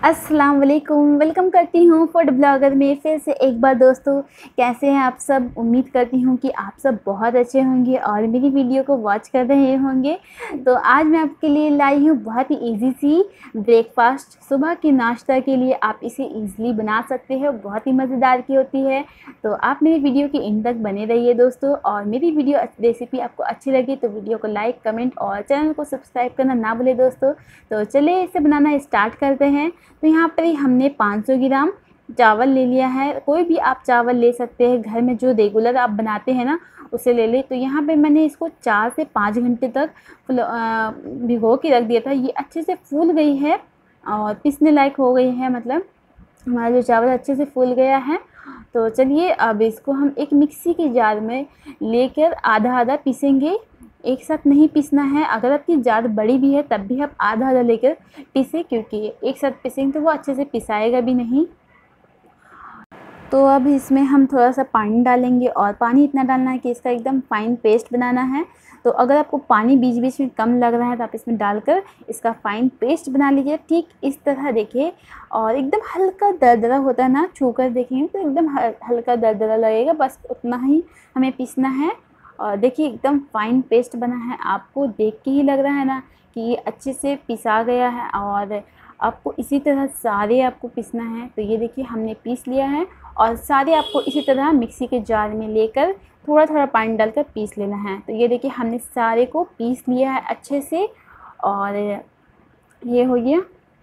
अस्सलाम वालेकुम, वेलकम करती हूँ फूड ब्लॉगर में फिर से एक बार। दोस्तों, कैसे हैं आप सब? उम्मीद करती हूँ कि आप सब बहुत अच्छे होंगे और मेरी वीडियो को वॉच कर रहे होंगे। तो आज मैं आपके लिए लाई हूँ बहुत ही इजी सी ब्रेकफास्ट। सुबह के नाश्ता के लिए आप इसे इजीली बना सकते हो, बहुत ही मज़ेदार की होती है। तो आप मेरी वीडियो के एंड तक बने रहिए दोस्तों, और मेरी वीडियो रेसिपी आपको अच्छी लगी तो वीडियो को लाइक, कमेंट और चैनल को सब्सक्राइब करना ना भूलें दोस्तों। तो चलिए इसे बनाना स्टार्ट करते हैं। तो यहाँ पर हमने 500 ग्राम चावल ले लिया है। कोई भी आप चावल ले सकते हैं, घर में जो रेगुलर आप बनाते हैं ना उसे ले लें। तो यहाँ पे मैंने इसको 4 से 5 घंटे तक भिगो के रख दिया था। ये अच्छे से फूल गई है और पीसने लायक हो गई है, मतलब हमारा जो चावल अच्छे से फूल गया है। तो चलिए अब इसको हम एक मिक्सी के जार में लेकर आधा आधा पीसेंगे। एक साथ नहीं पीसना है। अगर आपकी जार बड़ी भी है तब भी आप आधा आधा लेकर पीसें, क्योंकि एक साथ पीसेंगे तो वो अच्छे से पिसाएगा भी नहीं। तो अब इसमें हम थोड़ा सा पानी डालेंगे, और पानी इतना डालना है कि इसका एकदम फाइन पेस्ट बनाना है। तो अगर आपको पानी बीच बीच में कम लग रहा है तो आप इसमें डालकर इसका फाइन पेस्ट बना लीजिए, ठीक इस तरह देखिए। और एकदम हल्का दरदरा होता है ना, छू कर देखेंगे तो एकदम हल्का दरदरा लगेगा, बस उतना ही हमें पीसना है। और देखिए एकदम फाइन पेस्ट बना है, आपको देख के ही लग रहा है ना कि ये अच्छे से पिसा गया है। और आपको इसी तरह सारे आपको पीसना है। तो ये देखिए हमने पीस लिया है, और सारे आपको इसी तरह मिक्सी के जार में लेकर थोड़ा थोड़ा पानी डालकर पीस लेना है। तो ये देखिए हमने सारे को पीस लिया है अच्छे से, और ये हो गया।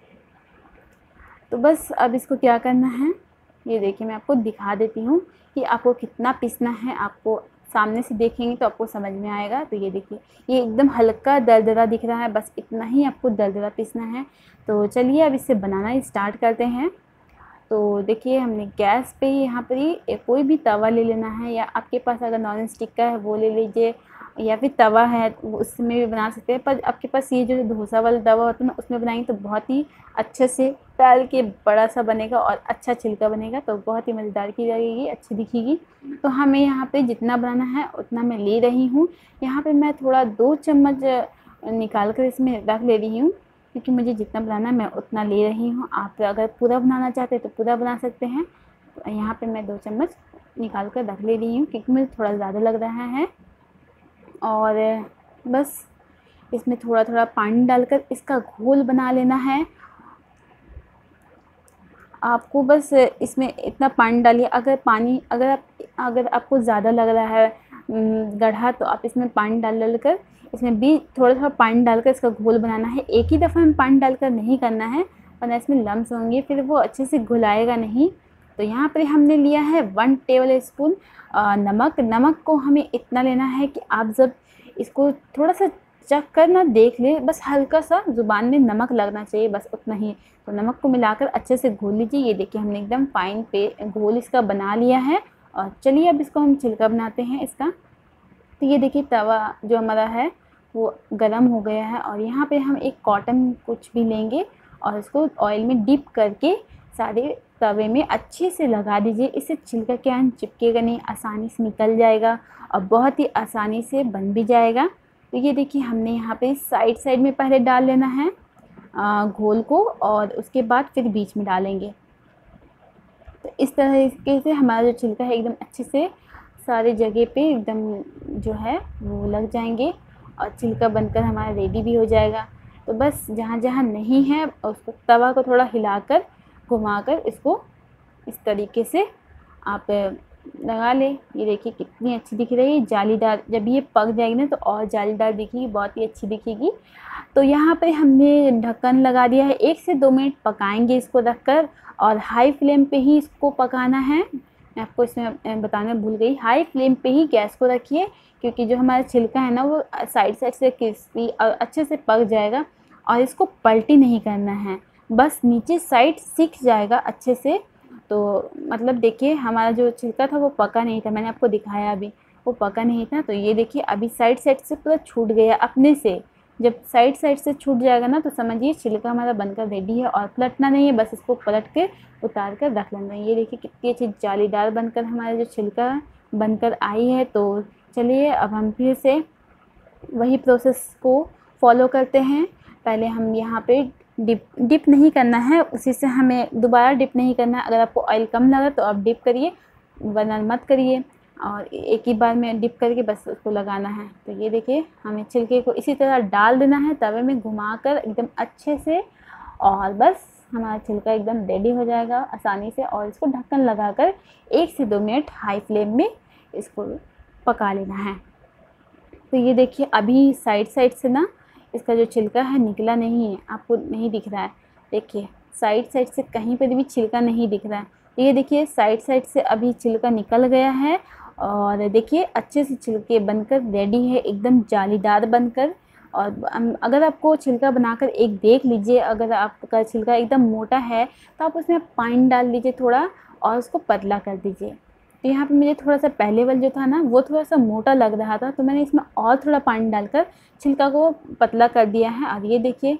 तो बस अब इसको क्या करना है, ये देखिए मैं आपको दिखा देती हूँ कि आपको कितना पीसना है। आपको सामने से देखेंगे तो आपको समझ में आएगा। तो ये देखिए ये एकदम हल्का दरदरा दिख रहा है, बस इतना ही आपको दरदरा पीसना है। तो चलिए अब इसे बनाना स्टार्ट करते हैं। तो देखिए हमने गैस पे यहाँ पर ही कोई भी तवा ले लेना है, या आपके पास अगर नॉन स्टिक का है वो ले लीजिए, या फिर तवा है उसमें भी बना सकते हैं। पर आपके पास ये जो डोसा वाला तवा होता है ना उसमें बनाएंगे तो बहुत ही अच्छे से तल के बड़ा सा बनेगा और अच्छा छिलका बनेगा, तो बहुत ही मज़ेदार की जाएगी, अच्छी दिखेगी। तो हमें यहाँ पे जितना बनाना है उतना मैं ले रही हूँ। यहाँ पे मैं थोड़ा 2 चम्मच निकाल कर इसमें रख ले रही हूँ, क्योंकि मुझे जितना बनाना है मैं उतना ले रही हूँ। आप अगर पूरा बनाना चाहते हैं तो पूरा बना सकते हैं। तो यहाँ पे मैं 2 चम्मच निकाल कर रख ले रही हूँ, क्योंकि मुझे थोड़ा ज़्यादा लग रहा है। और बस इसमें थोड़ा थोड़ा पानी डालकर इसका घोल बना लेना है। आपको बस इसमें इतना पानी डालिए। अगर आपको ज़्यादा लग रहा है गढ़ा, तो आप इसमें पानी डाल कर इसमें भी थोड़ा थोड़ा पानी डालकर इसका घोल बनाना है। एक ही दफ़ा में पानी डालकर नहीं करना है, वरना इसमें लम्स होंगे, फिर वो अच्छे से घुलाएगा नहीं। तो यहाँ पर हमने लिया है 1 टेबल स्पून नमक को हमें इतना लेना है कि आप जब इसको थोड़ा सा चख कर ना देख ले, बस हल्का सा ज़ुबान में नमक लगना चाहिए, बस उतना ही। तो नमक को मिलाकर अच्छे से घोल लीजिए। ये देखिए हमने एकदम फाइन घोल इसका बना लिया है। और चलिए अब इसको हम छिलका बनाते हैं इसका। तो ये देखिए तवा जो हमारा है वो गरम हो गया है, और यहाँ पे हम एक कॉटन कुछ भी लेंगे और इसको ऑयल में डिप करके सारे तवे में अच्छे से लगा दीजिए। इससे छिलका क्या है, चिपकेगा नहीं, आसानी से निकल जाएगा और बहुत ही आसानी से बन भी जाएगा। तो ये देखिए हमने यहाँ पे साइड में पहले डाल लेना है घोल को, और उसके बाद फिर बीच में डालेंगे। तो इस तरीके से हमारा जो छिलका है एकदम अच्छे से सारे जगह पे एकदम जो है वो लग जाएंगे, और छिलका बनकर हमारा रेडी भी हो जाएगा। तो बस जहाँ जहाँ नहीं है उसको तवा को थोड़ा हिलाकर घुमाकर इसको इस तरीके से आप लगा ले। ये देखिए कितनी अच्छी दिख रही है, जालीदार। जब ये पक जाएगी ना तो और जालीदार दिखेगी, बहुत ही अच्छी दिखेगी। तो यहाँ पे हमने ढक्कन लगा दिया है। 1 से 2 मिनट पकाएंगे इसको रखकर, और हाई फ्लेम पे ही इसको पकाना है। मैं आपको इसमें बताना भूल गई, हाई फ्लेम पे ही गैस को रखिए, क्योंकि जो हमारा छिलका है ना वो साइड से क्रिस्पी और अच्छे से पक जाएगा। और इसको पलटी नहीं करना है, बस नीचे साइड सिक जाएगा अच्छे से। तो मतलब देखिए हमारा जो छिलका था वो पका नहीं था, मैंने आपको दिखाया अभी, वो पका नहीं था। तो ये देखिए अभी साइड से पूरा छूट गया अपने से। जब साइड से छूट जाएगा ना तो समझिए छिलका हमारा बनकर रेडी है, और पलटना नहीं है, बस इसको पलट के उतार कर रख लेना है। ये देखिए कितनी अच्छी जालीदार बनकर हमारा जो छिलका बनकर आई है। तो चलिए अब हम फिर से वही प्रोसेस को फॉलो करते हैं। पहले हम यहाँ पे डिप नहीं करना है, उसी से हमें दोबारा डिप नहीं करना है। अगर आपको ऑयल कम लगा तो आप डिप करिए, वरना मत करिए, और एक ही बार में डिप करके बस उसको लगाना है। तो ये देखिए हमें छिलके को इसी तरह डाल देना है तवे में घुमाकर एकदम अच्छे से, और बस हमारा छिलका एकदम रेडी हो जाएगा आसानी से। और इसको ढक्कन लगाकर 1 से 2 मिनट हाई फ्लेम में इसको पका लेना है। तो ये देखिए अभी साइड से ना इसका जो छिलका है निकला नहीं है, आपको नहीं दिख रहा है। देखिए साइड से कहीं पर भी छिलका नहीं दिख रहा है। ये देखिए साइड से अभी छिलका निकल गया है, और देखिए अच्छे से छिलके बनकर रेडी है, एकदम जालीदार बनकर। और अगर आपको छिलका बनाकर एक देख लीजिए, अगर आपका छिलका एकदम मोटा है तो आप उसमें पानी डाल दीजिए थोड़ा, और उसको पतला कर दीजिए। तो यहाँ पे मुझे थोड़ा सा पहले वाला जो था ना वो थोड़ा सा मोटा लग रहा था, तो मैंने इसमें और थोड़ा पानी डालकर छिलका को पतला कर दिया है। और ये देखिए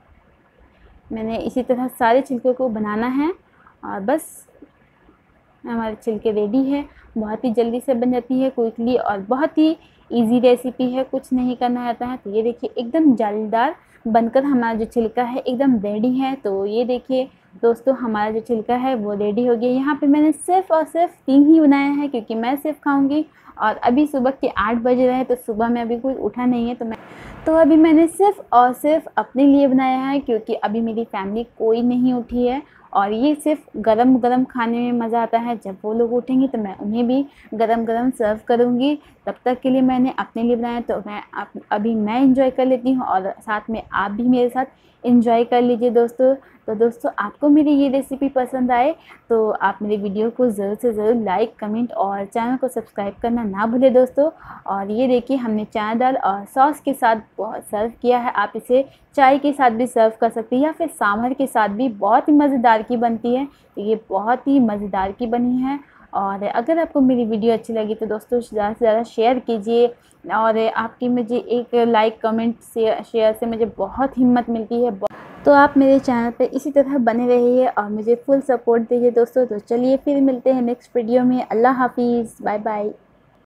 मैंने इसी तरह सारे छिलके को बनाना है, और बस हमारे छिलके रेडी है। बहुत ही जल्दी से बन जाती है क्विकली, और बहुत ही इजी रेसिपी है, कुछ नहीं करना रहता है। तो ये देखिए एकदम जालीदार बनकर हमारा जो छिलका है एकदम रेडी है। तो ये देखिए दोस्तों हमारा जो छिलका है वो रेडी हो गया। यहाँ पे मैंने सिर्फ़ और सिर्फ 3 ही बनाया है, क्योंकि मैं सिर्फ खाऊंगी, और अभी सुबह के 8 बज रहे हैं, तो सुबह में अभी कोई उठा नहीं है। तो अभी मैंने सिर्फ़ और सिर्फ अपने लिए बनाया है, क्योंकि अभी मेरी फैमिली कोई नहीं उठी है। और ये सिर्फ गरम गरम खाने में मज़ा आता है, जब वो लोग उठेंगे तो मैं उन्हें भी गरम गरम सर्व करूँगी। तब तक के लिए मैंने अपने लिए बनाया, तो अभी मैं एंजॉय कर लेती हूँ, और साथ में आप भी मेरे साथ एंजॉय कर लीजिए दोस्तों। तो दोस्तों आपको मेरी ये रेसिपी पसंद आए तो आप मेरे वीडियो को ज़रूर से ज़रूर लाइक, कमेंट और चैनल को सब्सक्राइब करना ना भूलें दोस्तों। और ये देखिए हमने चना दाल और सॉस के साथ सर्व किया है। आप इसे चाय के साथ भी सर्व कर सकते हैं, या फिर सांभर के साथ भी बहुत ही मज़ेदार की बनती है। तो ये बहुत ही मज़ेदार की बनी है। और अगर आपको मेरी वीडियो अच्छी लगी तो दोस्तों ज़्यादा से ज़्यादा शेयर कीजिए, और आपकी मुझे एक लाइक, कमेंट, शेयर से मुझे बहुत हिम्मत मिलती है। तो आप मेरे चैनल पे इसी तरह बने रहिए और मुझे फुल सपोर्ट दीजिए दोस्तों। तो चलिए फिर मिलते हैं नेक्स्ट वीडियो में। अल्लाह हाफिज़, बाय बाय।